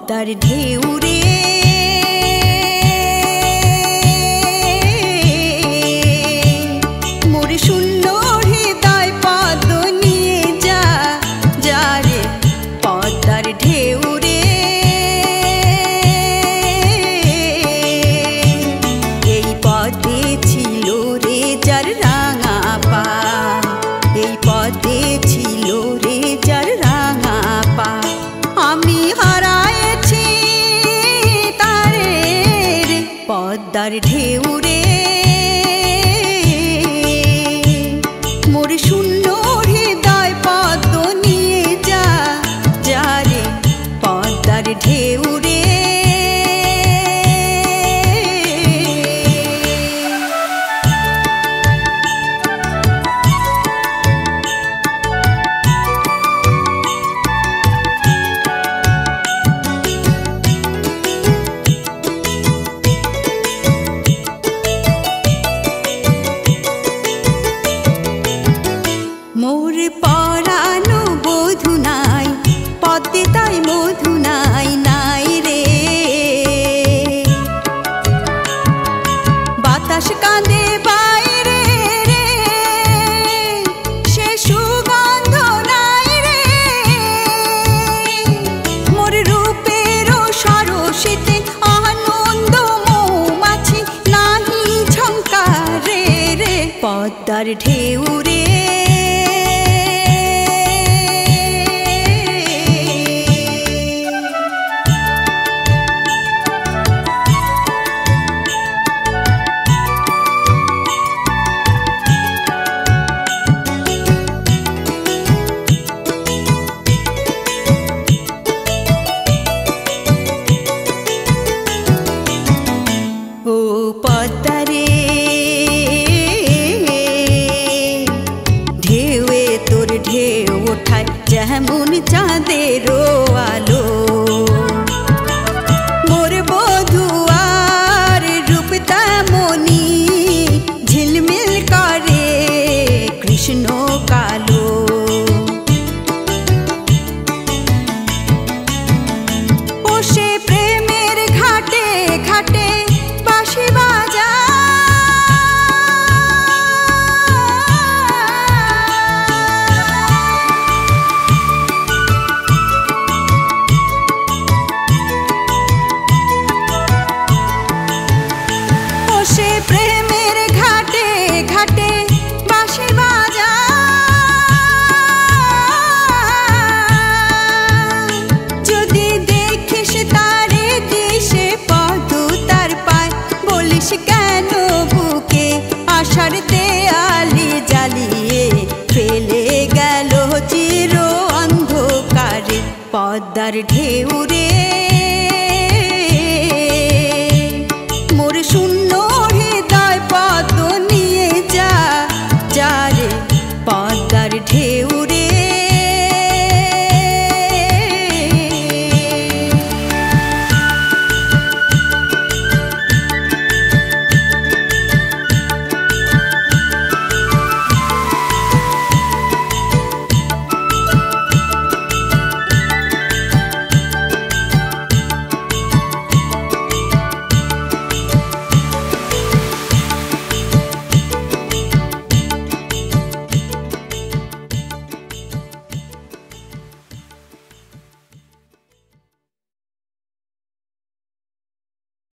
পদ্মার ঢেউ রে মোর শূন্য হৃদয় পদ্ম নিয়ে যা যা রে পদ্মার ঢেউ রে এই পথে ছিল রে যার রাঙা পা এই পথে ছিল রে যার রাঙা পা আমি হারায়েছি তারে রে পদ্মার ঢেউ রে মোর শূন্য হৃদয় পদ্ম নিয়ে যা যা রে পদ্মার ঢেউ রে মোর পরানো বধু নাই পদ্মে তাই মধু নাই নাই রে বাতাস কাঁদে বাইরে রে সে সুগন্ধ নাই রে মোর রূপের সরসিতে আনন্দ মৌমাছি নাহি ঝংকারে রে পদ্মার ঢেউ রে ও পদ্মা রে ঢেউয়ে তোর ঢেউ ওঠায় যেমন চাঁদের আলো মোর বধূ আর রূপ তেমনি ঝিলমিল করে কৃষ্ণ কালো ও সে প্রেমের ঘাটে ঘাটে বাঁশি বাজা ও সে প্রেমের ঘাটে ঘাটে বাঁশি বাজা যদি দেখিস তারে দিশে পদ তার পায় বলিস কেন বুকে আশার দেয়ালি জ্বালিয়ে ফেলে গেল চির অন্ধকারে পদ্মার ঢেউ রে